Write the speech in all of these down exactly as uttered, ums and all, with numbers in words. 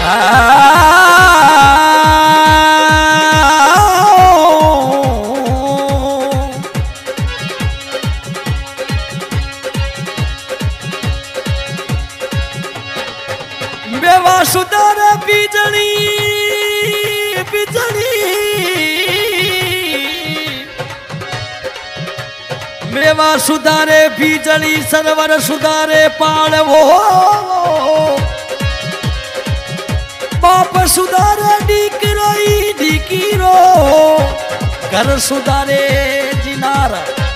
बेवा सुधार बिजली बिजली मेवा सुधारे बिजली सरवर सुधारे पालवो बाप सुधारे डीकरोई डीकीरो घर सुधारे जिनार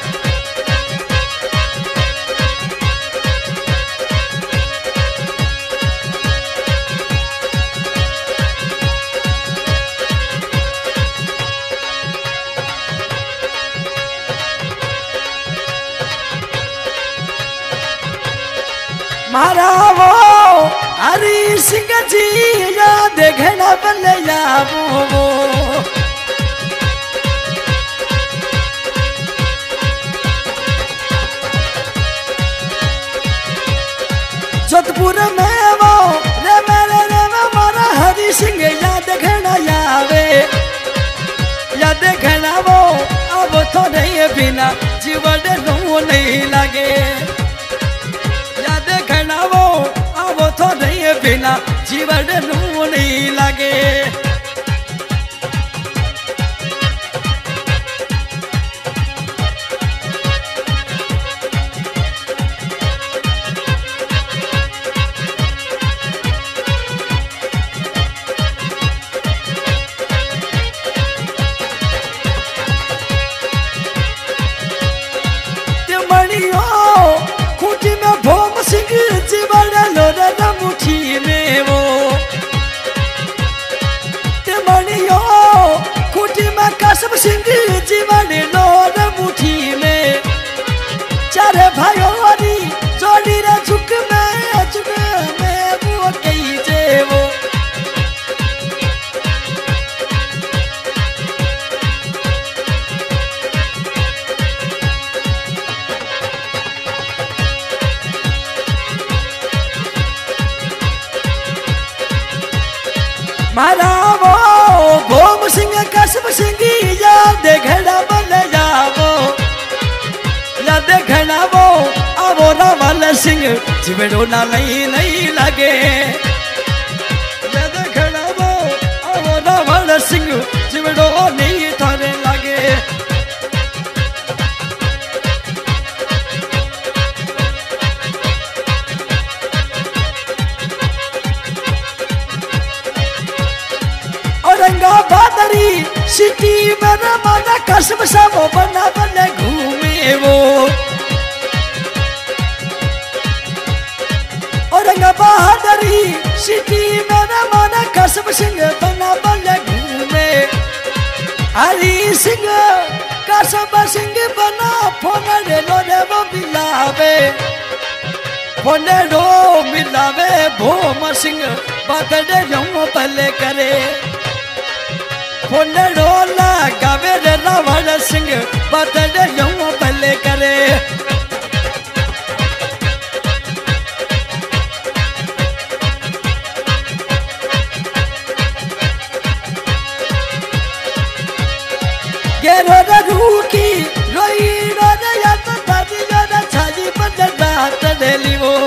मारा वो हरी सिंह जी या देखना बल्ले जाबो जोधपुर में वो रे मेरे रे मारा हरी सिंह या देखना जावे या देखना वो अब तो नहीं बिना जीवन नो नहीं लगे वो अब तो नहीं बिना जीवन नू नहीं लगे खूटी में भोम सिंह जीवन लोड मुठी में वो मणियो खूटी में कसम सिंह जीवन लोड मुठी में चारे भाइयों वाली जोड़ी रे झुक में झुक में वो कही जे वो मारा वो भोम सिंह कसम सिंह या देखना बल्ले जाबो या देखना वो आवो रावल सिंह जीवड़ो ना नहीं नहीं लगे या देखना वो आवो रावल सिंह जीवड़ो नहीं थाने लगे औरंगाबादरी सिटी में माना कसम सब बना बने घूमे वो औरंगाबादरी सिटी में माना कसम सिंह बना बने घूमे हरी सिंह कसम सिंह बना फोन रे लो रे वो मिलावे फोन रो मिलावे भोम सिंह बात दे जाऊं पहले करे फोन रोला गावे रे रावण सिंह बदले यूं पहले करे गेरो रे रूकी रोई रो रे यात ताजी रो रे छाजी बदले बात देली वो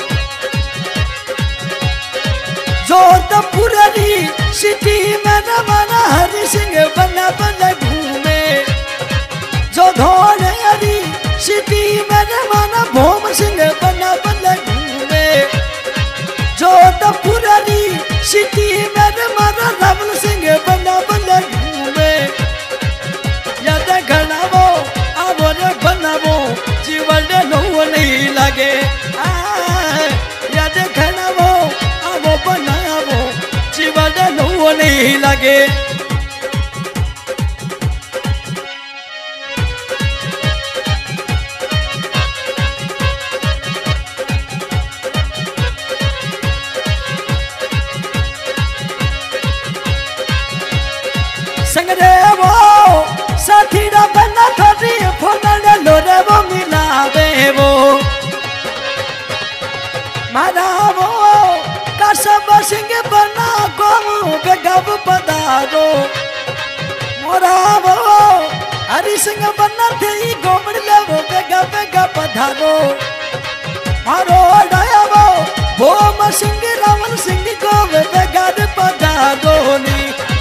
जोधपुरी सिटी में माना हरी सिंह बना बना घूमे जो धोने हरी सिटी में माना भोम सिंह बना बना घूमे जोधपुरी सिटी में माना रावल सिंह बना बना घूमे या देखना वो अब रे बनावो जीवन नो नहीं लगे या देखना वो अब बनावो जीवन नो नहीं लगे संगरे वो साथी रा बना थोड़ी फोन लोरे वो मिलावे वो मारा वो कसम सिंह बना गोम बेगब पधारो मोरा वो हरि सिंह बना थे गोमड़ लेवो बेगा बेगा पधारो मारो डाया वो भोम सिंह रावण सिंह गोवे बेगा पधारो नी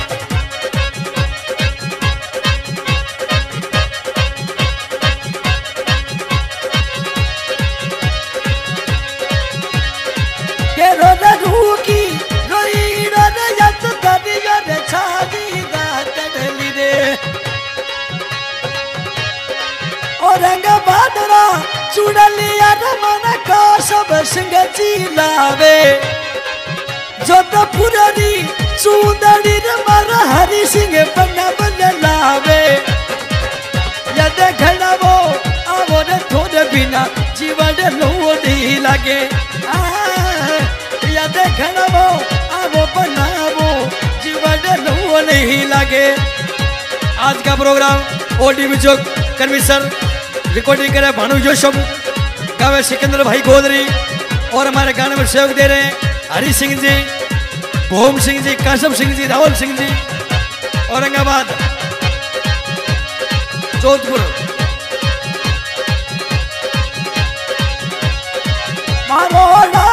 चुड़लिया मन का सब सिंह चिलावे जोधपुरी सुंदरी मर हरि सिंह बना बदलावे यद घड़ावो आवो रे थोड़े बिना जीवन लोड़ी लगे यद घड़ावो आवो बनावो जीवन लोड़ी लगे। आज का प्रोग्राम ओडी विजोग कर्मी सर रिकॉर्डिंग करे भानु जोशम गावे सिकंदर भाई गोदरी और हमारे गाने में सहयोग दे रहे हैं हरि सिंह जी भोम सिंह जी कासम सिंह जी राहुल सिंह जी औरंगाबाद जोधपुर मारो